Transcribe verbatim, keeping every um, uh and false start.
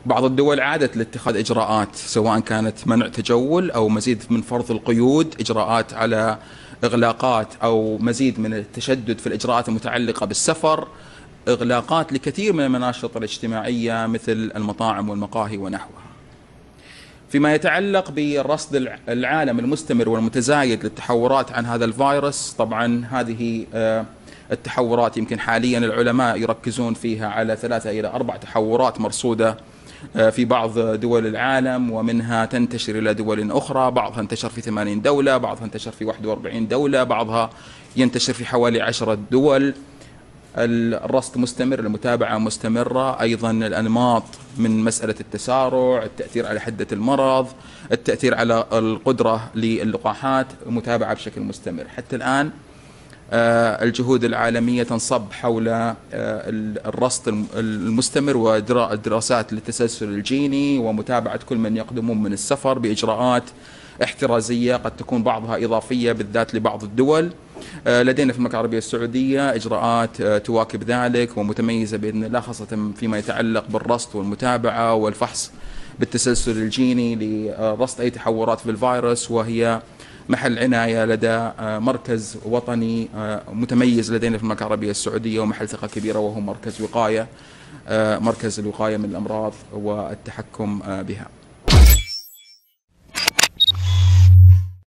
بعض الدول عادت لاتخاذ إجراءات، سواء كانت منع تجول أو مزيد من فرض القيود، إجراءات على إغلاقات أو مزيد من التشدد في الإجراءات المتعلقة بالسفر، إغلاقات لكثير من المناشط الاجتماعية مثل المطاعم والمقاهي ونحوها. فيما يتعلق بالرصد العالم المستمر والمتزايد للتحورات عن هذا الفيروس، طبعا هذه التحورات يمكن حاليا العلماء يركزون فيها على ثلاثة إلى أربع تحورات مرصودة في بعض دول العالم، ومنها تنتشر إلى دول أخرى، بعضها انتشر في ثمانين دولة، بعضها انتشر في واحد وأربعين دولة، بعضها ينتشر في حوالي عشرة دول. الرصد مستمر، المتابعة مستمرة، أيضا الأنماط من مسألة التسارع، التأثير على حدة المرض، التأثير على القدرة للقاحات، متابعة بشكل مستمر. حتى الآن الجهود العالمية تنصب حول الرصد المستمر والدراسات للتسلسل الجيني ومتابعة كل من يقدمون من السفر بإجراءات احترازية قد تكون بعضها إضافية بالذات لبعض الدول. لدينا في المملكة العربية السعودية إجراءات تواكب ذلك ومتميزة بإذن الله، خاصة فيما يتعلق بالرصد والمتابعة والفحص بالتسلسل الجيني لرصد أي تحورات في الفيروس، وهي محل عناية لدى مركز وطني متميز لدينا في المملكة العربية السعودية ومحل ثقة كبيرة، وهو مركز وقاية، مركز الوقاية من الأمراض والتحكم بها.